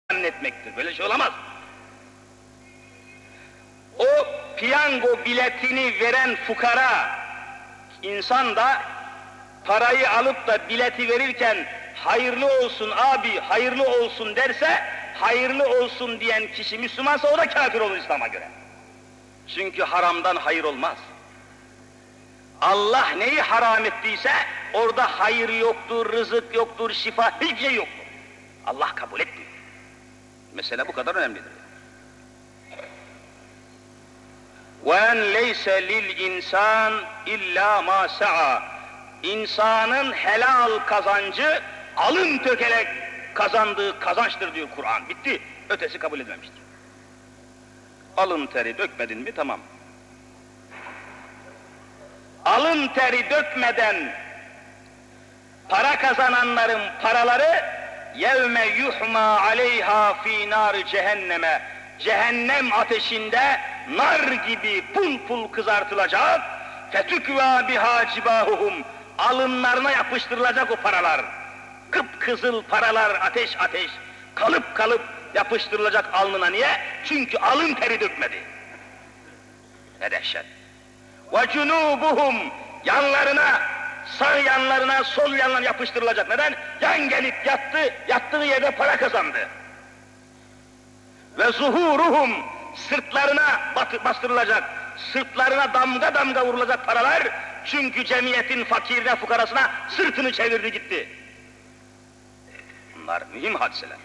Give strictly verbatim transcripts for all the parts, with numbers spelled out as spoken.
zannetmektir. Böyle şey olamaz. O piyango biletini veren fukara insan da parayı alıp da bileti verirken hayırlı olsun abi, hayırlı olsun derse, hayırlı olsun diyen kişi Müslümansa o da kafir olur İslam'a göre. Çünkü haramdan hayır olmaz. Allah neyi haram ettiyse orada hayır yoktur, rızık yoktur, şifa, hiçbir şey yoktur. Allah kabul etmiyor. Mesele bu kadar önemlidir. وَاَنْ لَيْسَ لِلْاِنْسَانِ اِلَّا مَا سَعَى İnsanın helal kazancı alın tökerek kazandığı kazançtır diyor Kur'an. Bitti. Ötesi kabul edilmemiştir. Alın teri dökmedin mi tamam. Alın teri dökmeden para kazananların paraları yevme yuhma aleyha fi nar cehenneme cehennem ateşinde nar gibi pul pul kızartılacak fetükva biha cibahuhum alınlarına yapıştırılacak o paralar kıpkızıl paralar ateş ateş kalıp kalıp yapıştırılacak alnına. Niye? Çünkü alın teri dökmedi. Ne dehşet. Ve cunubuhum yanlarına sağ yanlarına sol yanlarına yapıştırılacak. Neden? Yan gelip yattı, yattığı yerde para kazandı. Ve zuhuruhum sırtlarına bastırılacak, sırtlarına damga damga vurulacak paralar. Çünkü cemiyetin fakirine, fukarasına sırtını çevirdi gitti. Bunlar mühim hadiseler.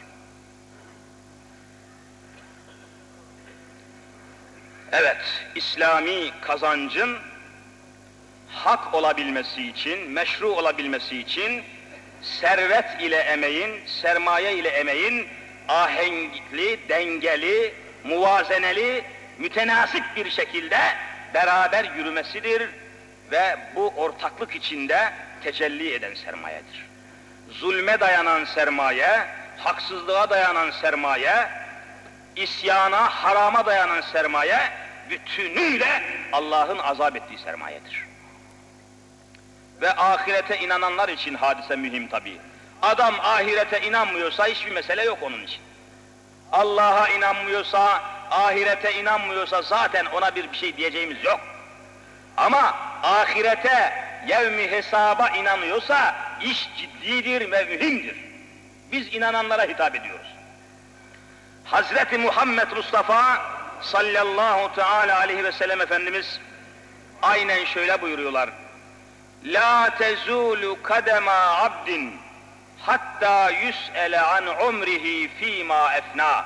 Evet, İslami kazancın hak olabilmesi için, meşru olabilmesi için servet ile emeğin, sermaye ile emeğin ahengli, dengeli, muvazeneli, mütenasip bir şekilde beraber yürümesidir ve bu ortaklık içinde tecelli eden sermayedir. Zulme dayanan sermaye, haksızlığa dayanan sermaye, isyana, harama dayanan sermaye bütünüyle Allah'ın azap ettiği sermayedir. Ve ahirete inananlar için hadise mühim tabii. Adam ahirete inanmıyorsa hiçbir mesele yok onun için. Allah'a inanmıyorsa, ahirete inanmıyorsa zaten ona bir, bir şey diyeceğimiz yok. Ama ahirete, yevmi hesaba inanıyorsa iş ciddidir ve mühimdir. Biz inananlara hitap ediyoruz. Hazreti Muhammed Mustafa sallallahu teala aleyhi ve sellem Efendimiz aynen şöyle buyuruyorlar. La tezulu kadema abdin hatta yus'ele an umrihi fîmâ efnâ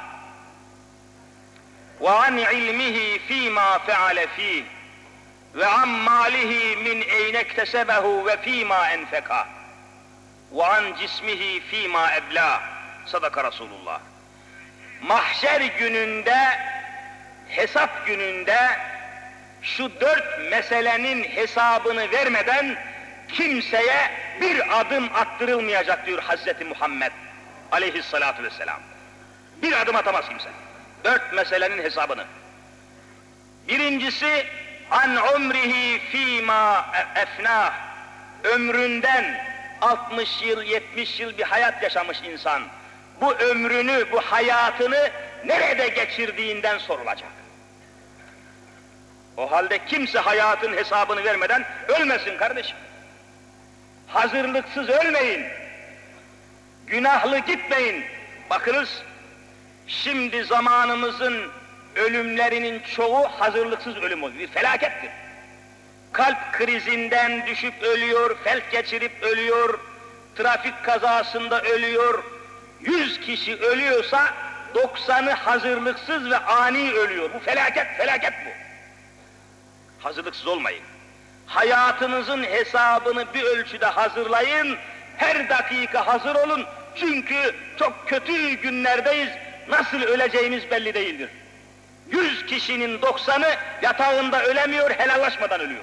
ve an ilmihi fîmâ feale fîh ve an mâlihi min eyne iktesebehu ve fîmâ enfeka ve an cismihi fîmâ eblâ. Sadaka Resulullah. Mahşer gününde, hesap gününde şu dört meselenin hesabını vermeden kimseye bir adım attırılmayacak diyor Hazreti Muhammed aleyhissalatu vesselam. Bir adım atamaz kimse. Dört meselenin hesabını. Birincisi an umrihi fîmâ efnâh. Ömründen altmış yıl, yetmiş yıl bir hayat yaşamış insan. Bu ömrünü, bu hayatını nerede geçirdiğinden sorulacak. O halde kimse hayatın hesabını vermeden ölmesin kardeşim. Hazırlıksız ölmeyin. Günahlı gitmeyin. Bakınız, şimdi zamanımızın ölümlerinin çoğu hazırlıksız ölüm oluyor. Bir felakettir. Kalp krizinden düşüp ölüyor, felç geçirip ölüyor, trafik kazasında ölüyor. Yüz kişi ölüyorsa doksanı hazırlıksız ve ani ölüyor. Bu felaket, felaket bu. Hazırlıksız olmayın. Hayatınızın hesabını bir ölçüde hazırlayın. Her dakika hazır olun. Çünkü çok kötü günlerdeyiz. Nasıl öleceğimiz belli değildir. Yüz kişinin doksanı yatağında ölemiyor, helallaşmadan ölüyor.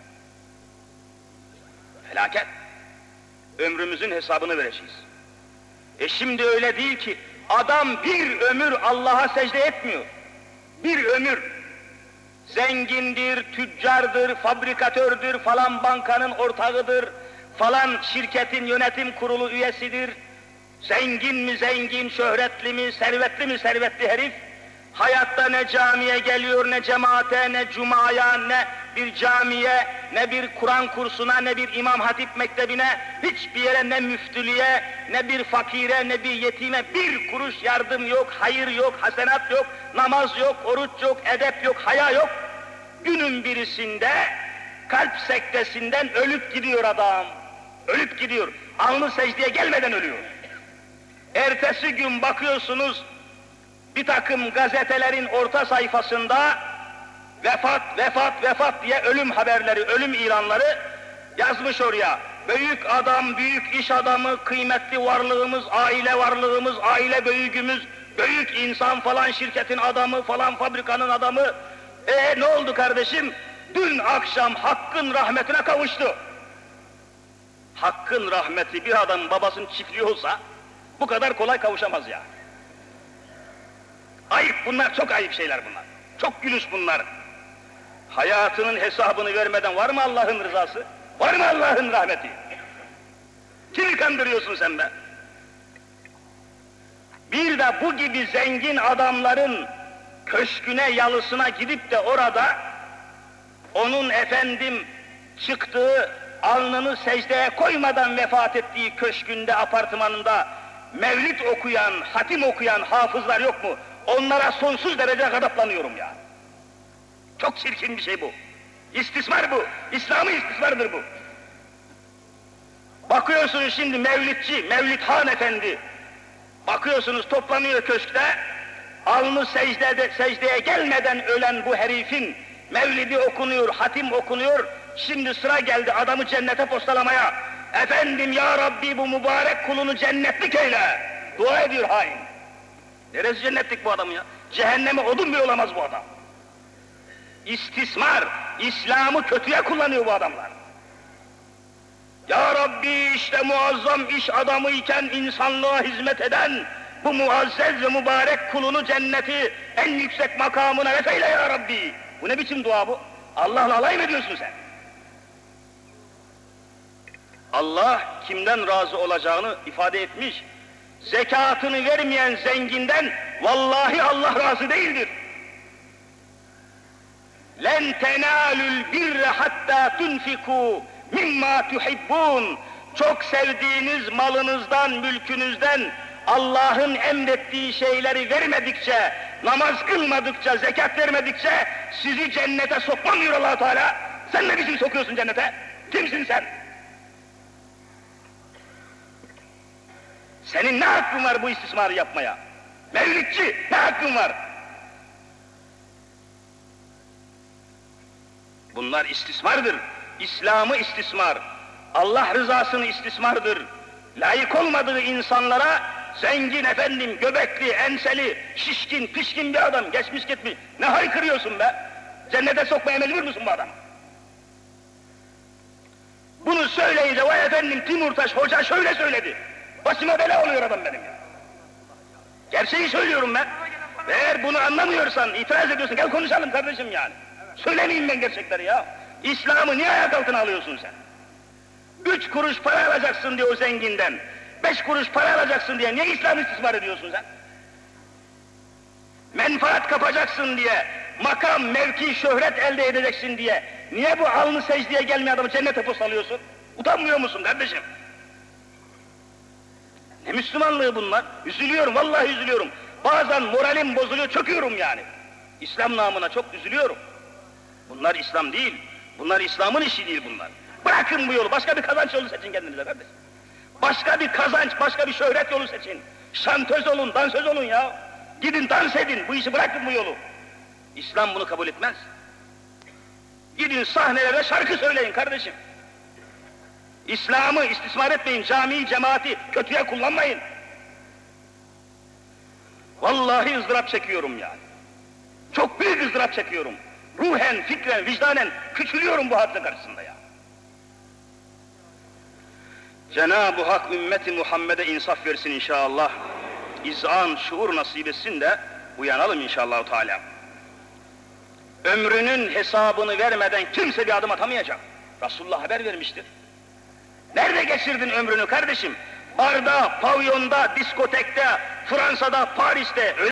Felaket. Ömrümüzün hesabını vereceğiz. E şimdi öyle değil ki, adam bir ömür Allah'a secde etmiyor. Bir ömür. Zengindir, tüccardır, fabrikatördür, falan bankanın ortağıdır, falan şirketin yönetim kurulu üyesidir, Zengin mi zengin, şöhretli mi, servetli mi servetli herif, hayatta ne camiye geliyor, ne cemaate, ne cumaya, ne bir camiye, ne bir Kur'an kursuna, ne bir İmam Hatip mektebine, hiçbir yere, ne müftülüğe, ne bir fakire, ne bir yetime bir kuruş yardım yok, hayır yok, hasenat yok, namaz yok, oruç yok, edep yok, haya yok. Günün birisinde kalp sektesinden ölüp gidiyor adam. Ölüp gidiyor. Alnı secdeye gelmeden ölüyor. Ertesi gün bakıyorsunuz bir takım gazetelerin orta sayfasında vefat, vefat, vefat diye ölüm haberleri, ölüm ilanları yazmış oraya. Büyük adam, büyük iş adamı, kıymetli varlığımız, aile varlığımız, aile büyüğümüz, büyük insan falan şirketin adamı, falan fabrikanın adamı. E ne oldu kardeşim? Dün akşam Hakk'ın rahmetine kavuştu. Hakk'ın rahmeti bir adamın babasının çiftliği olsa bu kadar kolay kavuşamaz ya. Ayıp bunlar, çok ayıp şeyler bunlar. Çok gülüş bunlar. Hayatının hesabını vermeden var mı Allah'ın rızası? Var mı Allah'ın rahmeti? Kimi kandırıyorsun sen be? Bir de bu gibi zengin adamların köşküne, yalısına gidip de orada onun efendim çıktığı, alnını secdeye koymadan vefat ettiği köşkünde, apartmanında mevlid okuyan, hatim okuyan hafızlar yok mu? Onlara sonsuz derece gadaplanıyorum ya. Çok çirkin bir şey bu. İstismar bu. İslam'ı istismardır bu. Bakıyorsunuz şimdi mevlidçi, Mevlid Han Efendi. Bakıyorsunuz toplanıyor köşkte, alnı secdede, secdeye gelmeden ölen bu herifin mevlidi okunuyor, hatim okunuyor. Şimdi sıra geldi adamı cennete postalamaya. Efendim ya Rabbi bu mübarek kulunu cennetlik eyle. Dua ediyor hain. Neresi cennetlik bu adam ya? Cehenneme odun bile olamaz bu adam. İstismar, İslam'ı kötüye kullanıyor bu adamlar. Ya Rabbi işte muazzam iş adamı iken insanlığa hizmet eden bu muazzez ve mübarek kulunu cenneti en yüksek makamına refeyle ya Rabbi. Bu ne biçim dua bu? Allah'la alay mı ediyorsun sen? Allah kimden razı olacağını ifade etmiş. Zekatını vermeyen zenginden vallahi Allah razı değildir. لَنْ تَنَالُوا الْبِرَّ حَتَّى تُنْفِقُوا مِمَّا تُحِبُّونَ. Çok sevdiğiniz malınızdan, mülkünüzden Allah'ın emrettiği şeyleri vermedikçe, namaz kılmadıkça, zekat vermedikçe sizi cennete sokmam diyor Allah-u Teala. Sen ne biçim sokuyorsun cennete? Kimsin sen? Senin ne hakkın var bu istismarı yapmaya? Mevlidçi, ne hakkın var? Bunlar istismardır. İslam'ı istismar, Allah rızasını istismardır. Layık olmadığı insanlara zengin efendim, göbekli, enseli, şişkin, pişkin bir adam geçmiş gitmiş. Ne haykırıyorsun be? Cennete sokmaya mecbur musun bu adam? Bunu söyleyince vay efendim Timurtaş hoca şöyle söyledi. Başıma bela oluyor adam benim ya. Gerçeği söylüyorum ben. Eğer bunu anlamıyorsan, itiraz ediyorsun, gel konuşalım kardeşim yani. Söylemeyeyim ben gerçekleri ya. İslam'ı niye ayak altına alıyorsun sen? Üç kuruş para alacaksın diye o zenginden, beş kuruş para alacaksın diye niye İslam'ı istismar ediyorsun sen? Menfaat kapacaksın diye, makam, mevki, şöhret elde edeceksin diye niye bu alnı secdeye gelmeyen adamı cennete postalıyorsun? Utanmıyor musun kardeşim? Ne Müslümanlığı bunlar? Üzülüyorum, vallahi üzülüyorum. Bazen moralim bozuluyor, çöküyorum yani. İslam namına çok üzülüyorum. Bunlar İslam değil, bunlar İslam'ın işi değil bunlar. Bırakın bu yolu, başka bir kazanç yolu seçin kendinize kardeşim. Başka bir kazanç, başka bir şöhret yolu seçin. Şantöz olun, dansöz olun ya. Gidin dans edin, bu işi bırakın bu yolu. İslam bunu kabul etmez. Gidin sahnelerde şarkı söyleyin kardeşim. İslam'ı istismar etmeyin, camiyi, cemaati kötüye kullanmayın. Vallahi ızdırap çekiyorum yani. Çok büyük ızdırap çekiyorum. Ruhen, fikren, vicdanen küçülüyorum bu hadise karşısında ya. Cenab-ı Hak ümmeti Muhammed'e insaf versin inşallah. İzan, şuur nasip etsin de uyanalım inşallah Teala. Ömrünün hesabını vermeden kimse bir adım atamayacak. Resulullah haber vermiştir. Nerede geçirdin ömrünü kardeşim? barda, pavyonda, diskotekte, Fransa'da, Paris'te